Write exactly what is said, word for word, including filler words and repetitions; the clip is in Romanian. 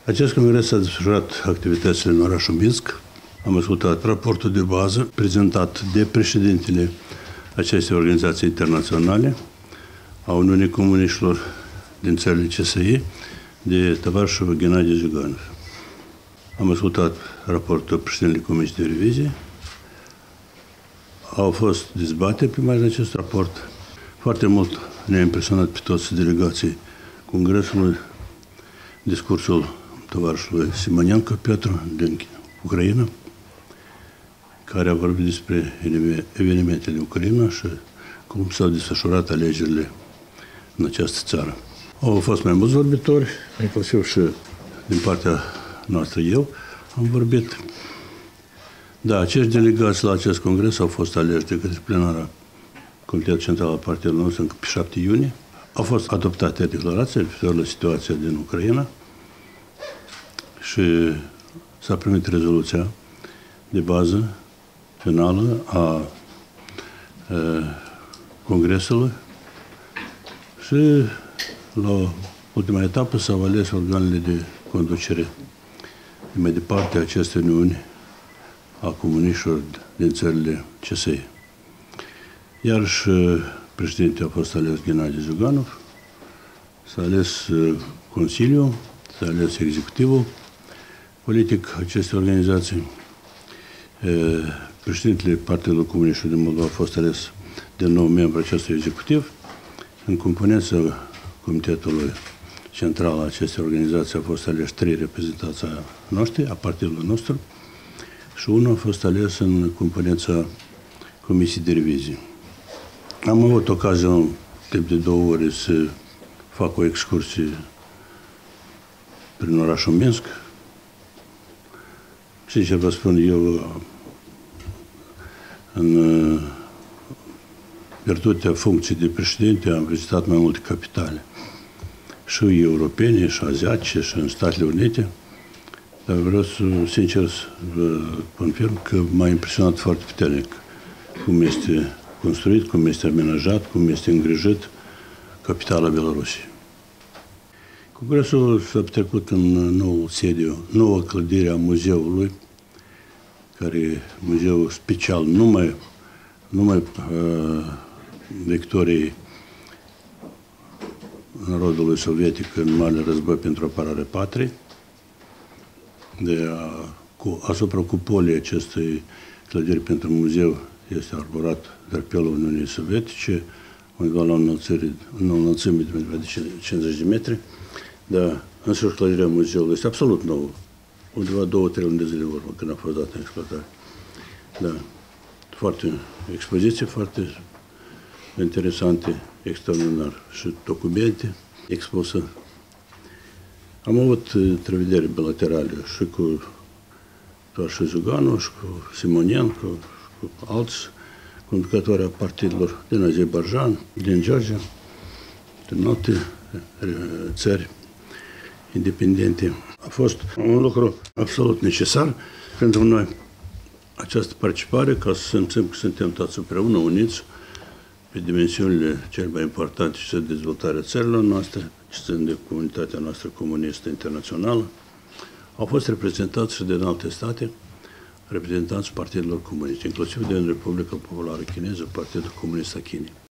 Acest congres a desfășurat activitățile în orașul Minsk. Am ascultat raportul de bază prezentat de președintele acestei organizații internaționale a Uniunii Comuniștilor din țările C S I, de tovarășul Gennady Zyuganov. Am ascultat raportul președintelui Comisiei de Revizie. Au fost dezbateri pe marginea acestui raport. Foarte mult ne-a impresionat pe toți delegații Congresului discursul tovarășului Simonenko Petru din Ucraina, care a vorbit despre evenimentele din Ucraina și cum s-au desfășurat alegerile în această țară. Au fost mai mulți vorbitori, inclusiv și din partea noastră eu am vorbit. Da, acești delegați la acest congres au fost aleși de către plenara Comitetului Central al Partidului nostru încă pe șapte iunie. Au fost adoptate declarații referitor la situația din Ucraina și s-a primit rezoluția de bază finală a, a Congresului și la ultima etapă s-au ales organele de conducere de mai departe a acestei Uniuni a comuniștilor din țările C S I. Iar și președintele a fost ales Gennady Zyuganov, s-a ales Consiliul, s-a ales executivul politic acestei organizații. Președintele Partidului Comuniștilor din Moldova a fost ales de nou membru acestui executiv. În componența Comitetului Central a acestei organizații au fost aleși trei reprezentanți noștri, a partidului nostru, și unul a fost ales în componența Comisiei de Revizie. Am avut ocazia în timp de două ore să fac o excursie prin orașul Minsk. Sincer vă spun, eu în virtutea funcției de președinte am vizitat mai multe capitale, și europene, și aziatice, și în Statele Unite. Dar vreau să, sincer, să vă confirm că m-a impresionat foarte puternic cum este construit, cum este amenajat, cum este îngrijit capitala Belarusiei. Congresul s-a petrecut în nou sediu, nouă clădire a muzeului, care e muzeu special numai, numai uh, victoriei narodului sovietic în Marele Război pentru apărarea patriei. De a, cu, asupra cupolei acestei clădiri pentru muzeu este arborat drapelul Uniunii Sovietice, undeva la o înălțime de cincizeci de metri, dar însuși clădirea muzeului este absolut nouă, undeva două, trei luni de zile urmă, când a fost dată în exploatare. Da, foarte expoziție, foarte interesante, extraordinar, și documente expuse. Am avut întrevederi bilaterale și cu tovarășul Zyuganov, și cu Simonenko, și cu alți conducători a partidelor din Azerbaijan, din Georgia, din alte țări independente. A fost un lucru absolut necesar pentru noi, această participare, ca să simțim că suntem toți împreună, uniți, pe dimensiunile cele mai importante și de dezvoltarea țărilor noastre, ce țin de comunitatea noastră comunistă internațională. Au fost reprezentați și din alte state, reprezentanți partidelor comuniste, inclusiv din Republica Populară Chineză, Partidul Comunist al Chinei.